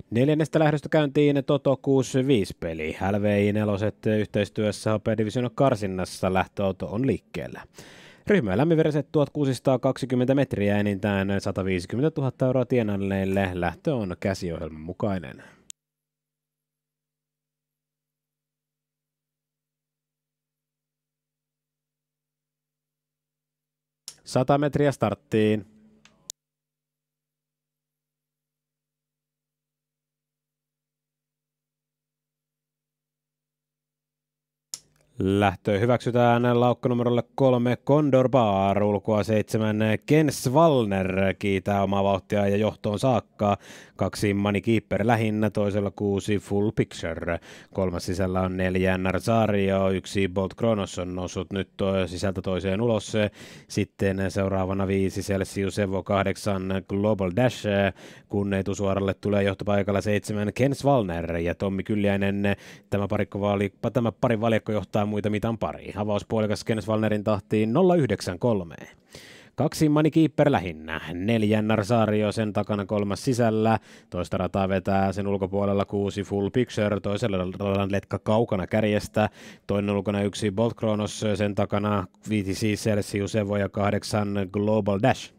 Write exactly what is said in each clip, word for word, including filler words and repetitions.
Neljännestä lähdöstä käyntiin Toto kuusikymmentäviisi peli. L V I neloset yhteistyössä Hopea Division karsinnassa lähtöauto on liikkeellä. Ryhmä lämminveriset tuhatkuusisataakaksikymmentä metriä enintään sataviisikymmentätuhatta euroa tienanneille. Lähtö on käsiohjelman mukainen. sata metriä starttiin. Lähtö hyväksytään laukkanumerolle kolme Condor Bar, ulkoa seitsemän Kens Wallner kiitää omaa vauhtia ja johtoon saakka. Kaksi Money Keeper lähinnä, toisella kuusi Full Picture. Kolmas sisällä on neljä Narzario, yksi Bolt Kronos on noussut nyt sisältä toiseen ulos. Sitten seuraavana viisi Celsius Evo, kahdeksan Global Dash, kun etusuoralle tulee johtopaikalla seitsemän Kens Wallner ja Tommi Kylliäinen. Tämä, tämä pari valjakko johtaa muita mitan pari. Avauspuolikas Kens Wallnerin tahtiin nolla yhdeksän kolme. Kaksi Money Keeper lähinnä, neljän Narzario, sen takana kolmas sisällä, toista rataa vetää sen ulkopuolella kuusi Full Picture, toisella radan letka kaukana kärjestä, toinen ulkona yksi Bolt Kronos, sen takana viisi Celsius Evo ja kahdeksan Global Dash.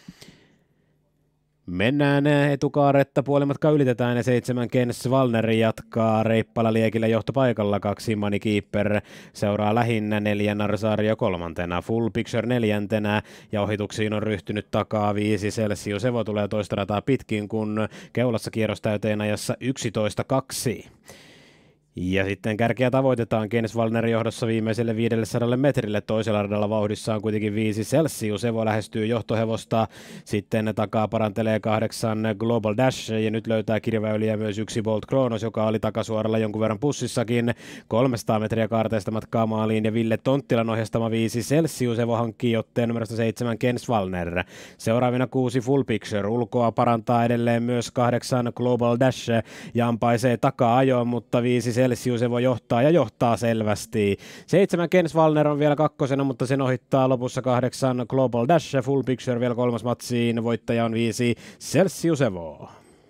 Mennään etukaaretta, puolimatka ylitetään ja seitsemän Kens Wallner jatkaa reippalla liekillä johtopaikalla, kaksi Money Keeper seuraa lähinnä, neljä Narzario kolmantena, Full Picture neljäntenä ja ohituksiin on ryhtynyt takaa viisi Celsius Evo tulee toista rataa pitkin, kun keulassa kierros täyteen ajassa yksitoista kaksi. Ja sitten kärkeä tavoitetaan Kens Wallner johdossa viimeiselle viidellesadalla metrille. Toisella radalla vauhdissa on kuitenkin viisi Celsius. Evo lähestyy johtohevosta. Sitten takaa parantelee kahdeksan Global Dash ja nyt löytää kirjaväyliä myös yksi Bolt Kronos, joka oli takasuoralla jonkun verran pussissakin. kolmesataa metriä kaarteista matkaa maaliin ja Ville Tonttilan ohjastama viisi Celsius. Evo hankkii otteen numerosta seitsemän Kens Wallner. Seuraavina kuusi Full Picture. Ulkoa parantaa edelleen myös kahdeksan Global Dash ja ampaisee takaa ajoon, mutta viisi Celsius Evo johtaa ja johtaa selvästi. Seitsemän Kens Wallner on vielä kakkosena, mutta sen ohittaa lopussa kahdeksan Global Dash. Full Picture vielä kolmas matsiin. Voittaja on viisi Celsius Evo.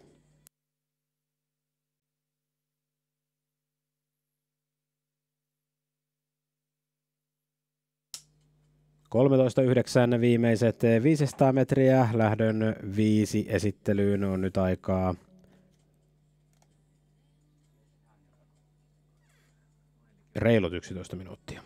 kolmetoista yhdeksän viimeiset viisisataa metriä. Lähdön viisi esittelyyn on nyt aikaa. Reilut yksitoista minuuttia.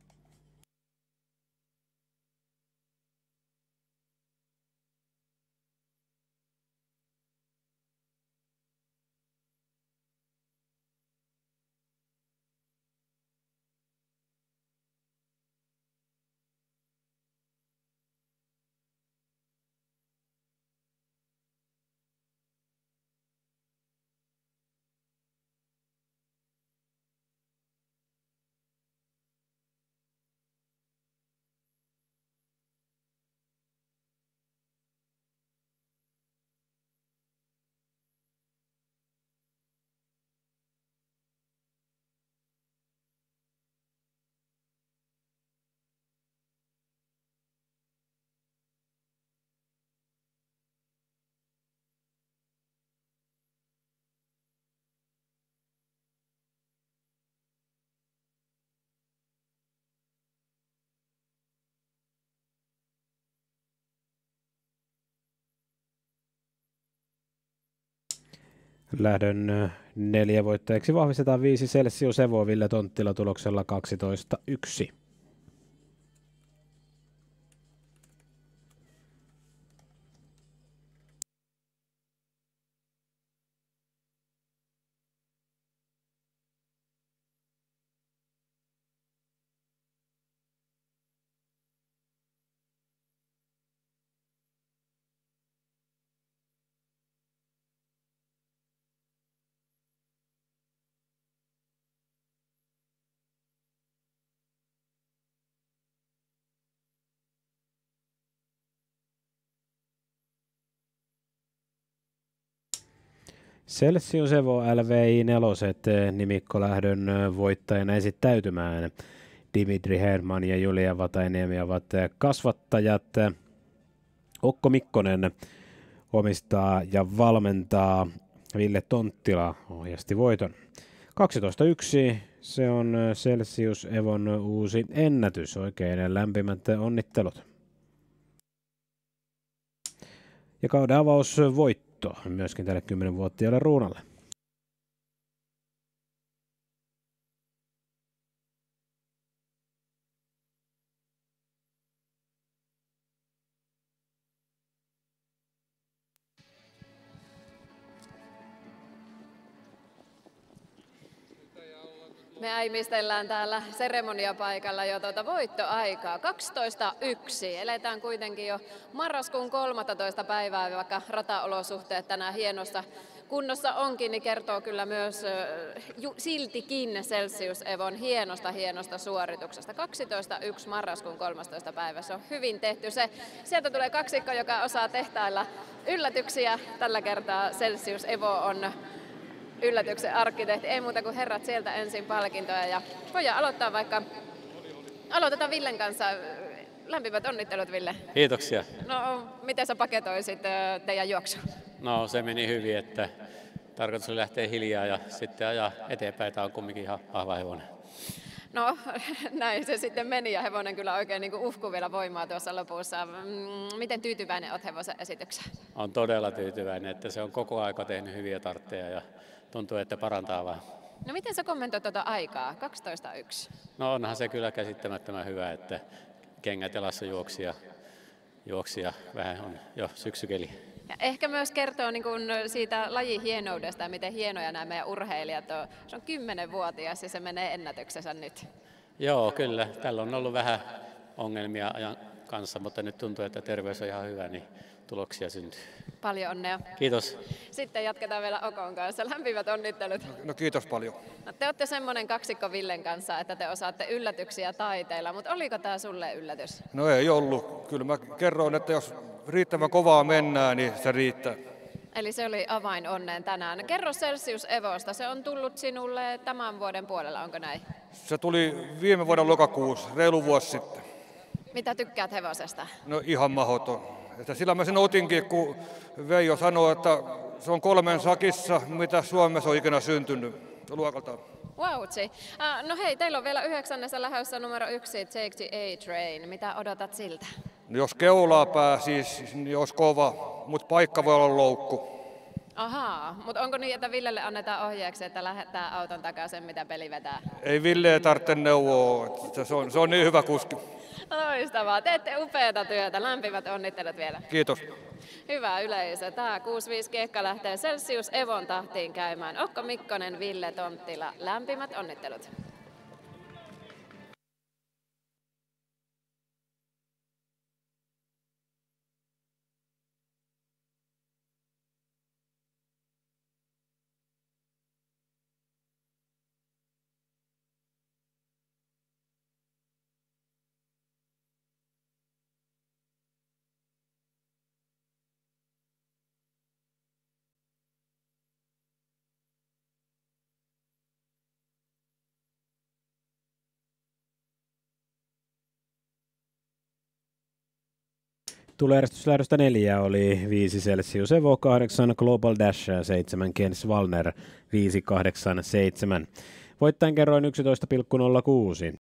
Lähdön neljä voittajaksi vahvistetaan viisi Celsius Evo Ville Tonttila tuloksella kaksitoista yksi. Celsius Evo L V I neloset nimikkolähdön voittajana esittäytymään. Dimitri Herman ja Julia Vatainiemi ovat kasvattajat. Okko Mikkonen omistaa ja valmentaa Ville Tonttila ohjasti voiton. kaksitoista yksi, se on Celsius Evon uusi ennätys. Oikein lämpimät onnittelut. Ja kauden avausvoitto myöskin tälle kymmenvuotiaalle Ruunalle. Me äimistellään täällä seremoniapaikalla jo tuota voittoaikaa. kaksitoista yksi. Eletään kuitenkin jo marraskuun kolmastoista päivää, vaikka rataolosuhteet tänään hienossa kunnossa onkin, niin kertoo kyllä myös ju, siltikin Celsius Evon hienosta hienosta suorituksesta. kaksitoista yksi marraskuun kolmastoista päivä. Se on hyvin tehty. Se, sieltä tulee kaksikko, joka osaa tehtailla yllätyksiä. Tällä kertaa Celsius Evo on yllätyksen arkkitehti. Ei muuta kuin herrat sieltä ensin palkintoja ja voidaan aloittaa vaikka, aloitetaan Villen kanssa. Lämpimät onnittelut, Ville. Kiitoksia. No, miten sä paketoisit teidän juoksu? No, se meni hyvin, että tarkoitus oli lähteä hiljaa ja sitten ajaa eteenpäin. Tämä on kumminkin ihan vahva hevonen. No, näin se sitten meni ja hevonen kyllä oikein niin uhkui vielä voimaa tuossa lopussa. Miten tyytyväinen olet hevosen esitykseen? On todella tyytyväinen, että se on koko aika tehnyt hyviä tartteja ja tuntuu, että parantaa vaan. No miten sä kommentoit tuota aikaa, kaksitoista yksi? No onhan se kyllä käsittämättömän hyvä, että kengät jalassa juoksi ja, juoksi ja vähän on jo syksykeli. Ja ehkä myös kertoo niin kuin siitä lajin hienoudesta ja miten hienoja nämä meidän urheilijat on. Se on kymmenvuotias ja se menee ennätyksensä nyt. Joo, kyllä. Tällä on ollut vähän ongelmia ajan kanssa, mutta nyt tuntuu, että terveys on ihan hyvä, niin tuloksia syntyy. Paljon onnea. Kiitos. Sitten jatketaan vielä Okon kanssa. Lämpimät onnittelut. No kiitos paljon. No, te olette semmoinen kaksikko Villen kanssa, että te osaatte yllätyksiä taiteilla, mutta oliko tämä sulle yllätys? No ei ollut. Kyllä mä kerroin, että jos riittävän kovaa mennään, niin se riittää. Eli se oli avain onneen tänään. Kerro Celsius Evosta, se on tullut sinulle tämän vuoden puolella, onko näin? Se tuli viime vuoden lokakuussa, reilu vuosi sitten. Mitä tykkäät hevosesta? No ihan mahdoton. Että sillä mä sen otinkin, kun Veijo sanoi, että se on kolmen sakissa, mitä Suomessa on ikinä syntynyt luokaltaan. Wautsi. Uh, no hei, teillä on vielä yhdeksännessä lähdössä numero yksi, Take the A-Train. Mitä odotat siltä? No jos keulaa pääsisi, niin olisi kova, mutta paikka voi olla loukku. Ahaa, mutta onko niin, että Villelle annetaan ohjeeksi, että lähettää auton takaisin, mitä peli vetää? Ei Ville tarvitse neuvoa, että se on, se on niin hyvä kuski. Loistavaa, teette upeata työtä, lämpimät onnittelut vielä. Kiitos. Hyvä yleisö, tämä kuusi viisi kiekka lähtee Celsius Evon tahtiin käymään. Okko Mikkonen, Ville Tonttila, lämpimät onnittelut. Tulee järjestyslähdöstä neljä oli viisi Celsius Evo, kahdeksan Global Dash, seitsemän Kens Wallner, viisi kahdeksan seitsemän. Voittajan kerroin yksitoista pilkku nolla kuusi.